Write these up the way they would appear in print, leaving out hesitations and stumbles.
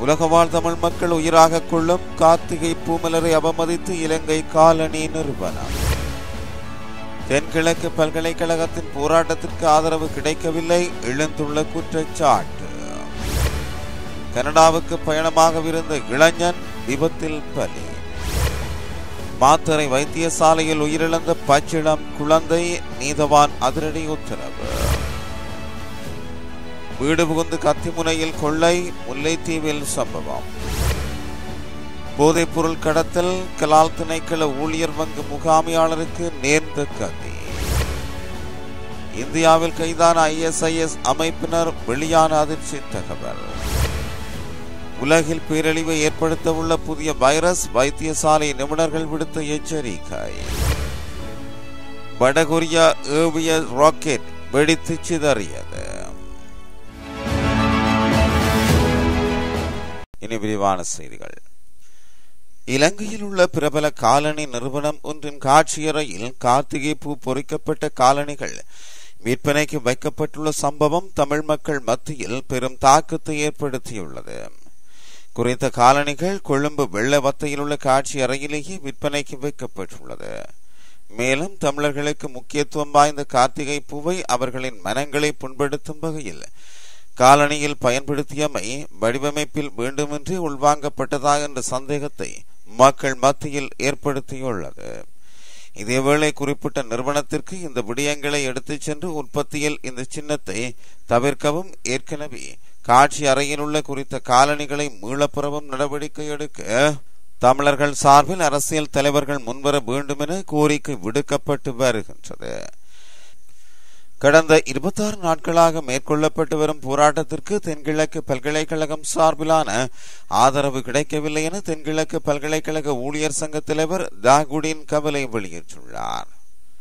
உலக வாழ் தமிழ் மக்கள் உயிராக கொள்ளும் கார்த்திகை பூமலரை அவமதித்து இலங்கை காலனி நிறுவனம். தென்கிழக்கு பல்கலைக்கழகத்தின் போராட்டத்திற்கு ஆதரவு கிடைக்கவில்லை, எழுந்துள்ள குற்றச்சாட்டு. கனடாவுக்கு பயணமாகவிருந்த இளைஞன் விபத்தில் பலி. மாத்தறை வைத்தியசாலையில் உயிரிழந்த பச்சிளம் குழந்தை, நீதவான் அதிரடி உத்தரவு. வீடு புகுந்து கத்திமுனையில் கொள்ளை, முல்லைத்தீவில் சம்பவம். போதைப்பொருள் கடத்தல், கலால் திணைக்கள ஊழியர் வங்கி முகாமையாளருக்கு நேர்ந்த கதி. இந்தியாவில் கைதான ISIS அமைப்பினர் வெளியான அதிர்ச்சி தகவல். உலகில் பேரழிவை ஏற்படுத்த உள்ள புதிய வைரஸ், வைத்தியசாலை நிபுணர்கள் விடுத்த எச்சரிக்கை. வடகொரியா ஏவிய ராக்கெட் வெடித்து சிதறியது. இனி விரிவான செய்திகள். இலங்கையில் உள்ள பிரபல காலனி நிறுவனம் ஒன்றின் காட்சியறையில் கார்த்திகை பூ பொறிக்கப்பட்ட காலணிகள் விற்பனைக்கு வைக்கப்பட்டுள்ள சம்பவம் தமிழ் மக்கள் மத்தியில் பெரும் தாக்கத்தை ஏற்படுத்தியுள்ளது. குறித்த காலணிகள் கொழும்பு வெள்ளவத்தையில் உள்ள காட்சி அறையிலேயே விற்பனைக்கு வைக்கப்பட்டுள்ளது. மேலும் தமிழர்களுக்கு முக்கியத்துவம் வாய்ந்த கார்த்திகை பூவை அவர்களின் மனங்களை புண்படுத்தும் வகையில் காலணியில் பயன்படுத்தியமை வடிவமைப்பில் வேண்டுமென்றே உள்வாங்கப்பட்டதா என்ற சந்தேகத்தை மக்கள் மத்தியில் ஏற்படுத்தியுள்ளது. இதேவேளை குறிப்பிட்ட நிறுவனத்திற்கு இந்த விடயங்களை எடுத்துச் சென்று உற்பத்தியில் இந்த சின்னத்தை தவிர்க்கவும், ஏற்கனவே காட்சி அறையில் உள்ள குறித்த காலணிகளை மீளப்பெறவும் நடவடிக்கை எடுக்க தமிழர்கள் சார்பில் அரசியல் தலைவர்கள் முன்வர வேண்டும் என கோரிக்கை விடுக்கப்பட்டு வருகின்றது. கடந்த 26 நாட்களாக மேற்கொள்ளப்பட்டு வரும் போராட்டத்திற்கு தென்கிழக்கு பல்கலைக்கழகம் சார்பிலான ஆதரவு கிடைக்கவில்லை என தென்கிழக்கு பல்கலைக்கழக ஊழியர் சங்க தலைவர் தாகுடின் கவலை வெளியிட்டுள்ளார்.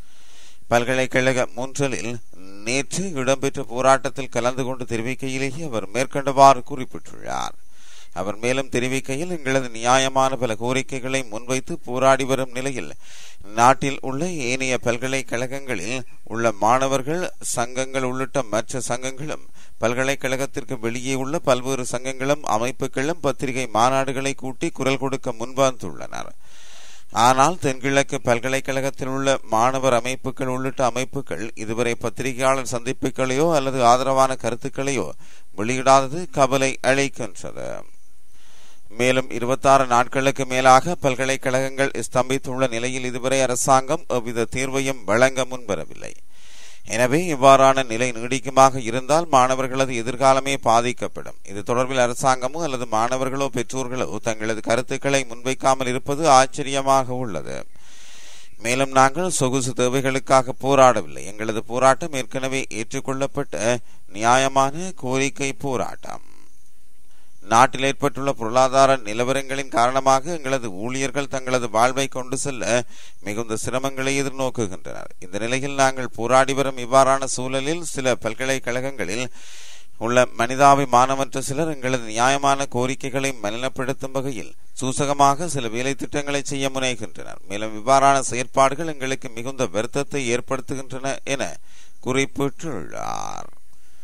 பல்கலைக்கழக மூன்றலில் நேற்று இடம்பெற்ற போராட்டத்தில் கலந்து கொண்டு தெரிவிக்கையிலேயே அவர் மேற்கண்டவாறு குறிப்பிட்டுள்ளார். அவர் மேலும் தெரிவிக்கையில், எங்களது நியாயமான பல கோரிக்கைகளை முன்வைத்து போராடி வரும் நிலையில் நாட்டில் உள்ள ஏனைய பல்கலைக்கழகங்களில் உள்ள மாணவர்கள் சங்கங்கள் உள்ளிட்ட மற்ற சங்கங்களும் பல்கலைக்கழகத்திற்கு வெளியே உள்ள பல்வேறு சங்கங்களும் அமைப்புகளும் பத்திரிகை மாநாடுகளை கூட்டி குரல் கொடுக்க முன்வந்துள்ளனர். ஆனால் தென்கிழக்கு பல்கலைக்கழகத்தில் உள்ள மாணவர் அமைப்புகள் உள்ளிட்ட அமைப்புகள் இதுவரை பத்திரிகையாளர் சந்திப்புகளையோ அல்லது ஆதரவான கருத்துக்களையோ வெளியிடாதது கவலை அளிக்கின்றது. மேலும் 26 நாட்களுக்கு மேலாக பல்கலைக்கழகங்கள் ஸ்தம்பித்துள்ள நிலையில் இதுவரை அரசாங்கம் எவ்வித தீர்வையும் வழங்க முன்வரவில்லை. எனவே இவ்வாறான நிலை நீடிக்குமாக இருந்தால் மாணவர்களது எதிர்காலமே பாதிக்கப்படும். இது தொடர்பில் அரசாங்கமோ அல்லது மாணவர்களோ பெற்றோர்களோ தங்களது கருத்துக்களை முன்வைக்காமல் இருப்பது ஆச்சரியமாக உள்ளது. மேலும் நாங்கள் சொகுசு தேவைகளுக்காக போராடவில்லை. எங்களது போராட்டம் ஏற்கனவே ஏற்றுக்கொள்ளப்பட்ட நியாயமான கோரிக்கை போராட்டம். நாட்டில் ஏற்பட்டுள்ள பொருளாதார நிலவரங்களின் காரணமாக எங்களது ஊழியர்கள் தங்களது வாழ்வை கொண்டு செல்ல மிகுந்த சிரமங்களை எதிர்நோக்குகின்றனர். இந்த நிலையில் நாங்கள் போராடி வரும் இவ்வாறான சூழலில் சில பல்கலைக்கழகங்களில் உள்ள மனிதாபிமானமற்ற சிலர் எங்களது நியாயமான கோரிக்கைகளை மலினப்படுத்தும் வகையில் சூசகமாக சில வேலை திட்டங்களை செய்ய முனைகின்றனர். மேலும் இவ்வாறான செயற்பாடுகள் எங்களுக்கு மிகுந்த வருத்தத்தை ஏற்படுத்துகின்றன என குறிப்பிட்டுள்ளார்.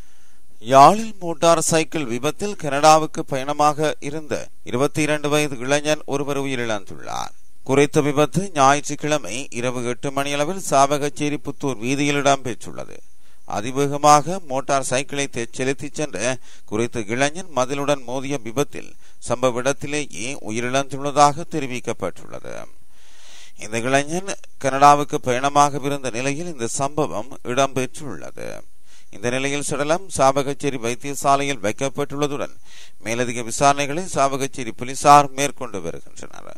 யாழில் மோட்டார் சைக்கிள் விபத்தில் கனடாவுக்கு பயணமாக இருந்த 22 வயது இளைஞன் ஒருவர் உயிரிழந்துள்ளார். குறித்த விபத்து ஞாயிற்றுக்கிழமை இரவு 8 மணியளவில் சாவகச்சேரி புத்தூர் வீதியில் இடம்பெற்றுள்ளது. அதிவேகமாக மோட்டார் சைக்கிளை செலுத்திச் சென்ற குறித்த இளைஞன் மதிலுடன் மோதிய விபத்தில் சம்பவ இடத்திலேயே உயிரிழந்துள்ளதாக தெரிவிக்கப்பட்டுள்ளது. இந்த இளைஞன் கனடாவுக்கு பயணமாகவிருந்த நிலையில் இந்த சம்பவம் இடம்பெற்றுள்ளது. இந்த நிலையில் சடலம் சாவகச்சேரி வைத்தியசாலையில் வைக்கப்பட்டுள்ளதுடன் மேலதிக விசாரணைகளை சாவகச்சேரி போலீசார் மேற்கொண்டு வருகின்றனர்.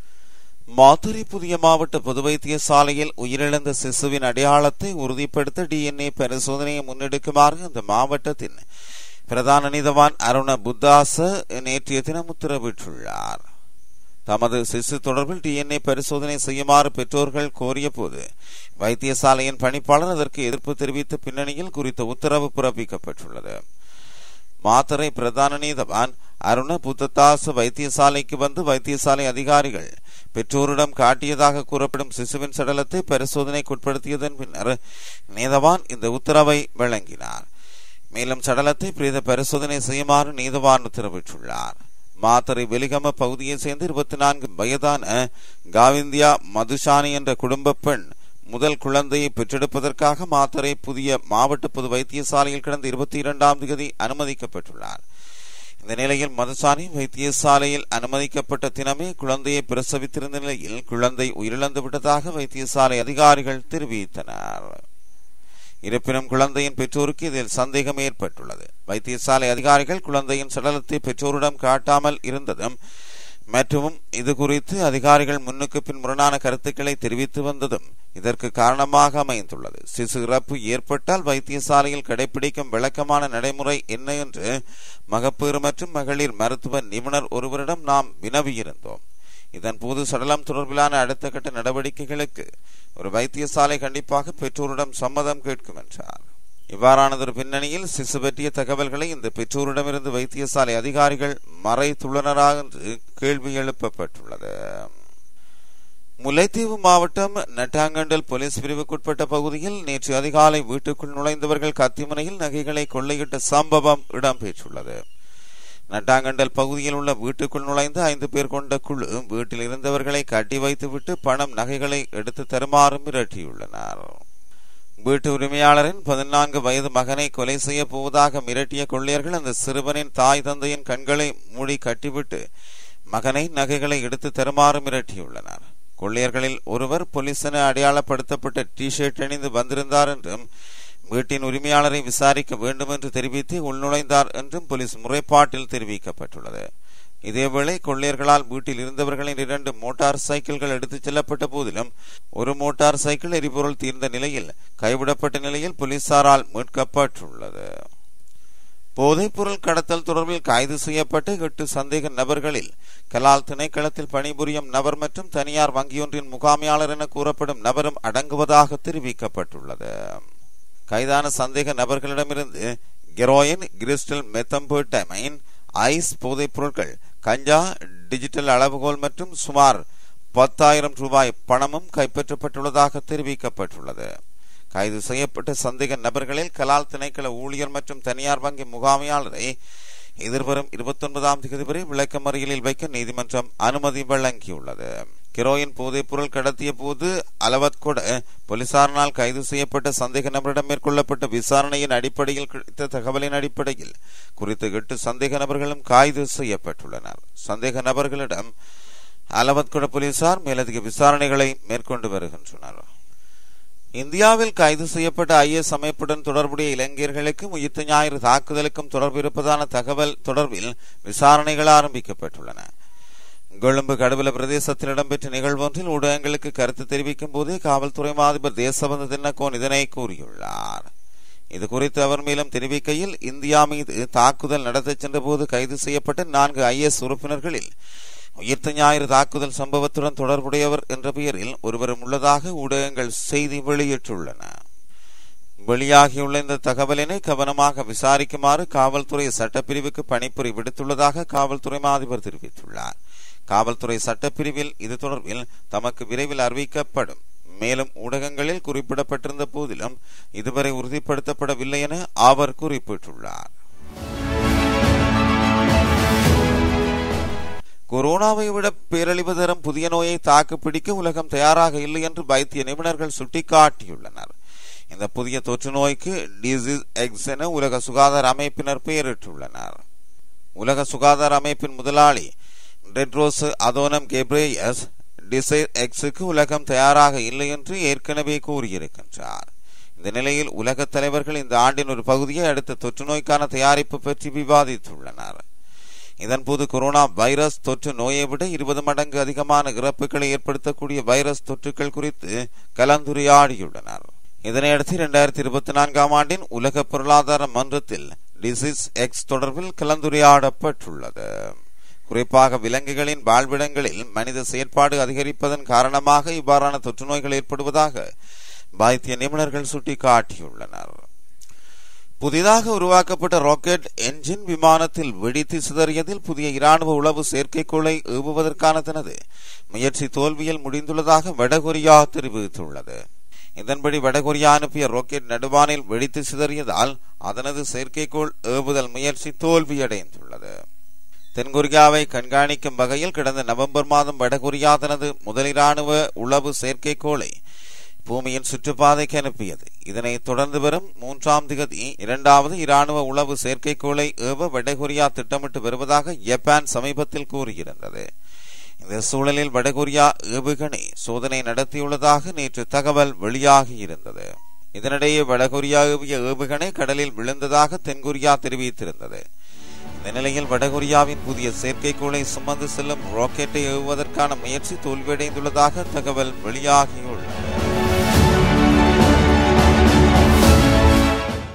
மாத்தறை புதிய மாவட்ட பொது வைத்தியசாலையில் உயிரிழந்த சிசுவின் அடையாளத்தை உறுதிப்படுத்த DNA பரிசோதனையை முன்னெடுக்குமாறு அந்த மாவட்டத்தின் பிரதான நீதவான் அருண புத்தாச நேற்றைய தினம் உத்தரவிட்டுள்ளார். தமது சிசு தொடர்பில் DNA பரிசோதனை செய்யுமாறு பெற்றோர்கள் கோரிய போது வைத்தியசாலையின் பணிப்பாளர் அதற்கு எதிர்ப்பு தெரிவித்த பின்னணியில் குறித்த உத்தரவு பிறப்பிக்கப்பட்டுள்ளது. மாத்தறை பிரதான நீதவான் அருண புத்ததாச வைத்தியசாலைக்கு வந்து வைத்தியசாலை அதிகாரிகள் பெற்றோரிடம் காட்டியதாக கூறப்படும் சிசுவின் சடலத்தை பரிசோதனைக்குட்படுத்தியதன் பின்னர் நீதவான் இந்த உத்தரவை வழங்கினார். மேலும் சடலத்தை பிரேத பரிசோதனை செய்யுமாறு நீதவான் உத்தரவிட்டுள்ளார். மாத்தறை வெலிகம பகுதியைச் சேர்ந்த 24 வயதான காவிந்தியா மதுஷானி என்ற குடும்ப பெண் முதல் குழந்தையை பெற்றெடுப்பதற்காக மாத்தறை புதிய மாவட்ட பொது வைத்தியசாலையில் கடந்த 22ஆம் தேதி அனுமதிக்கப்பட்டுள்ளார். இந்த நிலையில் மதுசானி வைத்தியசாலையில் அனுமதிக்கப்பட்ட தினமே குழந்தையை பிரசவித்திருந்த நிலையில் குழந்தை உயிரிழந்து விட்டதாக வைத்தியசாலை அதிகாரிகள் தெரிவித்தனர். இருப்பினும் குழந்தையின் பெற்றோருக்கு இதில் சந்தேகம் ஏற்பட்டுள்ளது. வைத்தியசாலை அதிகாரிகள் குழந்தையின் சடலத்தை பெற்றோரிடம் காட்டாமல் இருந்ததும் மற்றும் இது குறித்து அதிகாரிகள் முன்னுக்கு பின் முரணான கருத்துக்களை தெரிவித்து வந்ததும் இதற்கு காரணமாக அமைந்துள்ளது. சிசு இறப்பு ஏற்பட்டால் வைத்தியசாலையில் கடைபிடிக்கும் விளக்கமான நடைமுறை என்ன என்று மகப்பேறு மற்றும் மகளிர் மருத்துவ நிபுணர் ஒருவரிடம் நாம் வினவியிருந்தோம். இதன்போது சடலம் தொடர்பிலான அடுத்த கட்ட நடவடிக்கைகளுக்கு ஒரு வைத்தியசாலை கண்டிப்பாக பெற்றோரிடம் சம்மதம் கேட்கும் என்றார். இவ்வாறானதொரு பின்னணியில் சிசு பற்றிய தகவல்களை இந்த பெற்றோரிடமிருந்து வைத்தியசாலை அதிகாரிகள் மறைத்துள்ளனரா என்று கேள்வி எழுப்பப்பட்டுள்ளது. முல்லைத்தீவு மாவட்டம் நட்டாங்கண்டல் போலீஸ் பிரிவுக்குட்பட்ட பகுதியில் நேற்று அதிகாலை வீட்டுக்குள் நுழைந்தவர்கள் கத்திமுனையில் நகைகளை கொள்ளையிட்ட சம்பவம் இடம்பெற்றுள்ளது. நட்டாங்கண்டல் பகுதியில் உள்ள வீட்டுக்குள் நுழைந்த 5 பேர் கொண்ட குழு வீட்டில் இருந்தவர்களை கட்டி வைத்துவிட்டு பணம் நகைகளை எடுத்து தருமாறு மிரட்டியுள்ளனர். வீட்டு உரிமையாளரின் 14 வயது மகனை கொலை செய்ய போவதாக மிரட்டிய கொள்ளையர்கள் அந்த சிறுவனின் தாய் தந்தையின் கண்களை மூடி கட்டிவிட்டு மகனை நகைகளை எடுத்து தருமாறு மிரட்டியுள்ளனர். கொள்ளையர்களில் ஒருவர் போலீஸ் என அடையாளப்படுத்தப்பட்ட டி-ஷர்ட் அணிந்து வந்திருந்தார் என்றும் வீட்டின் உரிமையாளரை விசாரிக்க வேண்டும் என்று தெரிவித்து உள்நுழைந்தார் என்றும் போலீஸ் முறைப்பாட்டில் தெரிவிக்கப்பட்டுள்ளது. இதேவேளை கொள்ளையர்களால் வீட்டில் இருந்தவர்களின் 2 மோட்டார் சைக்கிள்கள் எடுத்துச் செல்லப்பட்ட போதிலும் ஒரு மோட்டார் சைக்கிள் எரிபொருள் தீர்ந்த நிலையில் கைவிடப்பட்ட நிலையில் போலீசாரால் மீட்கப்பட்டுள்ளது. போதைப்பொருள் கடத்தல் தொடர்பில் கைது செய்யப்பட்ட 8 சந்தேக நபர்களில் கலால் திணைக்களத்தில் பணிபுரியும் நபர் மற்றும் தனியார் வங்கியொன்றின் முகாமையாளர் என கூறப்படும் நபரும் அடங்குவதாக தெரிவிக்கப்பட்டுள்ளது. கைதான சந்தேக நபர்களிடமிருந்து ஹெரோயின், கிறிஸ்டல் மெத்தம்பேட்டமைன், ஐஸ் போதைப் பொருட்கள், கஞ்சா, டிஜிட்டல் அளவுகோல் மற்றும் சுமார் 10,000 ரூபாய் பணமும் கைப்பற்றப்பட்டுள்ளதாக தெரிவிக்கப்பட்டுள்ளது. கைது செய்யப்பட்ட சந்தேக நபர்களில் கலால் திணைக்கள ஊழியர் மற்றும் தனியார் வங்கி முகாமையாளரை எதிர்வரும் 29ஆம் தேதி வரை விளக்கமறியலில் வைக்க நீதிமன்றம் அனுமதி வழங்கியுள்ளது. ஹெரோயின் போதைப் பொருள் கடத்திய போது அலவத்கொட போலீசாரினால் கைது செய்யப்பட்ட சந்தேக நபரிடம் மேற்கொள்ளப்பட்ட விசாரணையின் அடிப்படையில் கிடைத்த தகவலின் அடிப்படையில் குறித்த 8 சந்தேக நபர்களும் கைது செய்யப்பட்டுள்ளனர். சந்தேக நபர்களிடம் அலவத்கொட போலீசார் மேலதிக விசாரணைகளை மேற்கொண்டு வருகின்றனர். இந்தியாவில் கைது செய்யப்பட்ட ஐஎஸ் அமைப்புடன் தொடர்புடைய இளைஞர்களுக்கு உயிர்த்த ஞாயிறு தாக்குதலுக்கும் தொடர்பு இருப்பதான தகவல் தொடர்பில் விசாரணைகள் ஆரம்பிக்கப்பட்டுள்ளன. கொழும்பு கடுவல பிரதேசத்தில் இடம்பெற்ற நிகழ்வொன்றில் ஊடகங்களுக்கு கருத்து தெரிவிக்கும் போதே காவல்துறை மாதிபர் தேசபந்து தின்னகோன் இதனை கூறியுள்ளார். இது குறித்து அவர் மேலும் தெரிவிக்கையில், இந்தியா மீது தாக்குதல் நடத்த சென்ற போது கைது செய்யப்பட்ட 4 ஐஎஸ் உறுப்பினர்களில் உயிர்த்த ஞாயிறு தாக்குதல் சம்பவத்துடன் தொடர்புடையவர் என்ற பெயரில் ஒருவரும் உள்ளதாக ஊடகங்கள் செய்தி வெளியிட்டுள்ளன. வெளியாகியுள்ள இந்த தகவலினை கவனமாக விசாரிக்குமாறு காவல்துறை சட்டப்பிரிவுக்கு பணிப்புரை விடுத்துள்ளதாக காவல்துறை மாதிபர் தெரிவித்துள்ளார். காவல்துறை சட்டப்பிரிவில் இது தொடர்பில் தமக்கு விரைவில் அறிவிக்கப்படும். மேலும் ஊடகங்களில் குறிப்பிடப்பட்டிருந்த போதிலும் இதுவரை உறுதிப்படுத்தப்படவில்லை என அவர் குறிப்பிட்டுள்ளார். கொரோனாவை விட பேரழிவு தரும் புதிய நோயை தாக்குப்பிடிக்க உலகம் தயாராக இல்லை என்று வைத்திய நிபுணர்கள் சுட்டிக்காட்டியுள்ளனர். இந்த புதிய தொற்று நோய்க்கு டிசீஸ் எக்ஸ் என உலக சுகாதார அமைப்பினர் பெயரிட்டுள்ளனர். உலக சுகாதார அமைப்பின் முதலாளி டெட்ரோஸ் அதோனம் கெப்ரேயஸ் டிசீஸ் எக்ஸுக்கு உலகம் தயாராக இல்லை என்று ஏற்கனவே கூறியிருக்கின்றார். இந்த நிலையில் உலக தலைவர்கள் இந்த ஆண்டின் ஒரு பகுதியை அடுத்த தொற்று நோய்க்கான தயாரிப்பு பற்றி விவாதித்துள்ளனர். இதன்போது கொரோனா வைரஸ் தொற்று நோயை விட 20 மடங்கு அதிகமான இறப்புகளை ஏற்படுத்தக்கூடிய வைரஸ் தொற்றுக்கள் குறித்து கலந்துரையாடியுள்ளனர். இதனையடுத்து 2024ஆம் ஆண்டின் உலக பொருளாதார மன்றத்தில் டிசீஸ் எக்ஸ் தொடர்பில் கலந்துரையாடப்பட்டுள்ளது. குறிப்பாக விலங்குகளின் வாழ்விடங்களில் மனித செயற்பாடு அதிகரிப்பதன் காரணமாக இவ்வாறான தொற்று நோய்கள் ஏற்படுவதாக வைத்திய நிபுணர்கள் சுட்டிக்காட்டியுள்ளனர். புதிதாக உருவாக்கப்பட்ட ராக்கெட் என்ஜின் விமானத்தில் வெடித்து சிதறியதில் புதிய இராணுவ உளவு செயற்கைக்கோளை ஏவுவதற்கான தனது முயற்சி தோல்வியில் முடிந்துள்ளதாக வடகொரியா தெரிவித்துள்ளது. இதன்படி வடகொரியா அனுப்பிய ராக்கெட் நடுவானில் வெடித்து சிதறியதால் அதனது செயற்கைக்கோள் ஏவுதல் முயற்சி தோல்வியடைந்துள்ளது. தென்கொரியாவை கண்காணிக்கும் வகையில் கடந்த நவம்பர் மாதம் வடகொரியா தனது முதல் இராணுவ உளவு செயற்கைக்கோளை பூமியின் சுற்றுப்பாதைக்கு அனுப்பியது. இதனைத் தொடர்ந்து வரும் 3ஆம் தேதி இரண்டாவது இராணுவ உளவு செயற்கைக்கோளை ஏவ வடகொரியா திட்டமிட்டு வருவதாக ஜப்பான் சமீபத்தில் கூறியிருந்தது. இந்த சூழலில் வடகொரியா ஏவுகணை சோதனை நடத்தியுள்ளதாக நேற்று தகவல் வெளியாகியிருந்தது. இதனிடையே வடகொரியா ஏவிய ஏவுகணை கடலில் விழுந்ததாக தென்கொரியா தெரிவித்திருந்தது. இந்த நிலையில் வடகொரியாவின் புதிய செயற்கைக்கோளை சுமந்து செல்லும் ராக்கெட்டை ஏவுவதற்கான முயற்சி தோல்வியடைந்துள்ளதாக தகவல் வெளியாகியுள்ளது.